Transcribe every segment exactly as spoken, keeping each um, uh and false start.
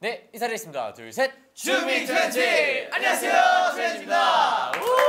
네, 인사드리겠습니다. 둘, 셋. 주민 트렌치! 안녕하세요, 트렌치입니다.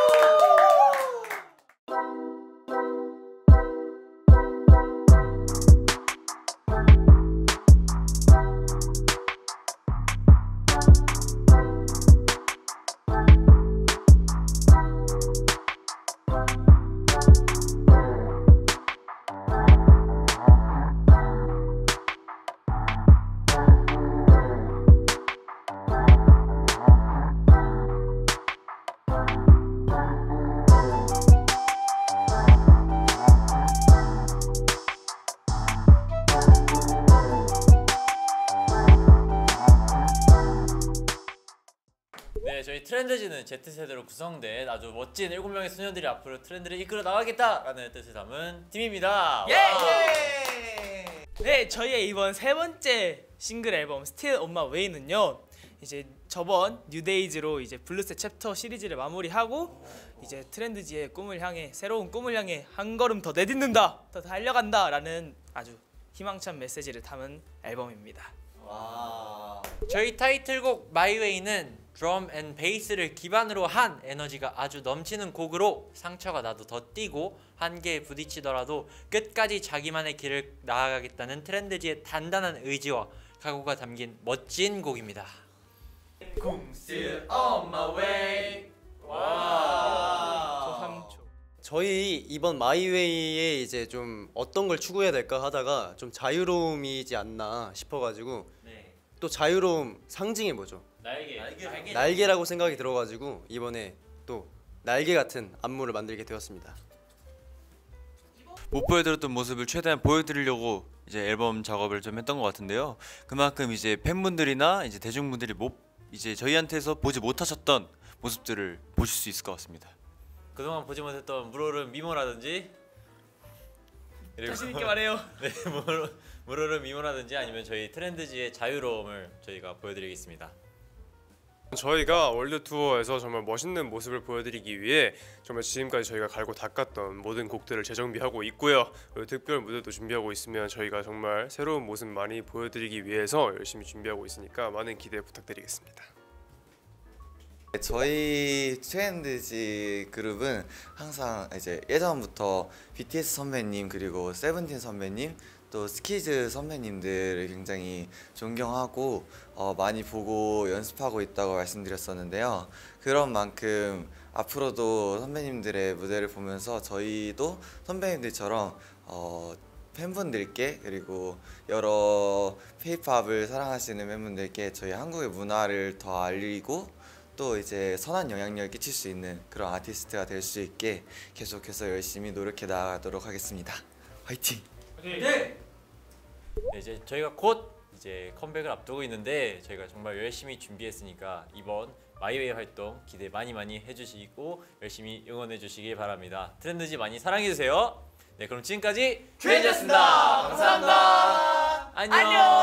네, 저희 트렌드지는 Z세대로 구성된 아주 멋진 일곱 명의 소녀들이 앞으로 트렌드를 이끌어 나가겠다라는 뜻을 담은 팀입니다. 예! 네, 저희의 이번 세 번째 싱글 앨범 Still on My Way는요, 이제 저번 뉴데이즈로 이제 블루스 챕터 시리즈를 마무리하고 이제 트렌드지의 꿈을 향해, 새로운 꿈을 향해 한 걸음 더 내딛는다, 더 달려간다라는 아주 희망찬 메시지를 담은 앨범입니다. 와. 저희 타이틀곡 My Way는 드럼 앤 베이스를 기반으로 한 에너지가 아주 넘치는 곡으로 상처가 나도 더 뛰고 한계에 부딪히더라도 끝까지 자기만의 길을 나아가겠다는 트렌드지의 단단한 의지와 각오가 담긴 멋진 곡입니다. Still on my way. 저 삼 초. 저희 이번 마이웨이에 이제 좀 어떤 걸 추구해야 될까 하다가 좀 자유로움이지 않나 싶어가지고 네. 또 자유로움 상징이 뭐죠? 날개. 날개. 날개. 날개라고 생각이 들어가지고 이번에 또 날개 같은 안무를 만들게 되었습니다. 못 보여드렸던 모습을 최대한 보여드리려고 이제 앨범 작업을 좀 했던 것 같은데요. 그만큼 이제 팬분들이나 이제 대중분들이 못 이제 저희한테서 보지 못하셨던 모습들을 보실 수 있을 것 같습니다. 그동안 보지 못했던 물오름 미모라든지 자신 있게 말해요. 네, 물오, 물오름 미모라든지 아니면 저희 트렌드지의 자유로움을 저희가 보여드리겠습니다. 저희가 월드 투어에서 정말 멋있는 모습을 보여드리기 위해 정말 지금까지 저희가 갈고 닦았던 모든 곡들을 재정비하고 있고요. 그리고 특별 무대도 준비하고 있으면 저희가 정말 새로운 모습 많이 보여드리기 위해서 열심히 준비하고 있으니까 많은 기대 부탁드리겠습니다. 저희 트렌드지 그룹은 항상 이제 예전부터 비티에스 선배님 그리고 세븐틴 선배님 또 스키즈 선배님들을 굉장히 존경하고 어, 많이 보고 연습하고 있다고 말씀드렸었는데요. 그런 만큼 앞으로도 선배님들의 무대를 보면서 저희도 선배님들처럼 어, 팬분들께 그리고 여러 K-팝을 사랑하시는 팬분들께 저희 한국의 문화를 더 알리고 또 이제 선한 영향력을 끼칠 수 있는 그런 아티스트가 될 수 있게 계속해서 열심히 노력해 나가도록 하겠습니다. 화이팅! 네. 네, 이제 저희가 곧 이제 컴백을 앞두고 있는데 저희가 정말 열심히 준비했으니까 이번 마이웨이 활동 기대 많이 많이 해주시고 열심히 응원해 주시기 바랍니다. 트렌드지 많이 사랑해 주세요. 네, 그럼 지금까지 트렌드였습니다. 감사합니다. 안녕.